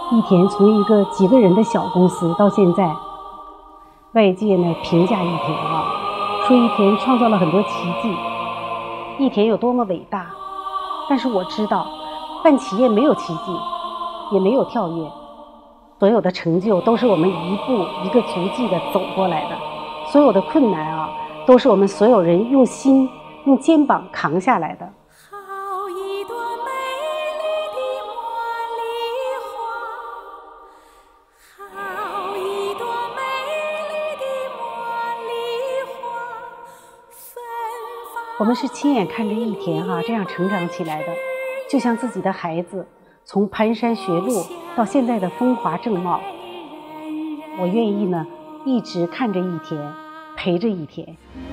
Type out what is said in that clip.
益田从一个几个人的小公司到现在，外界呢评价益田说益田创造了很多奇迹，益田有多么伟大。但是我知道，办企业没有奇迹，也没有跳跃，所有的成就都是我们一步一个足迹的走过来的，所有的困难都是我们所有人用心用肩膀扛下来的。我们是亲眼看着益田这样成长起来的，就像自己的孩子从蹒跚学路到现在的风华正茂。我愿意呢一直看着益田，陪着益田。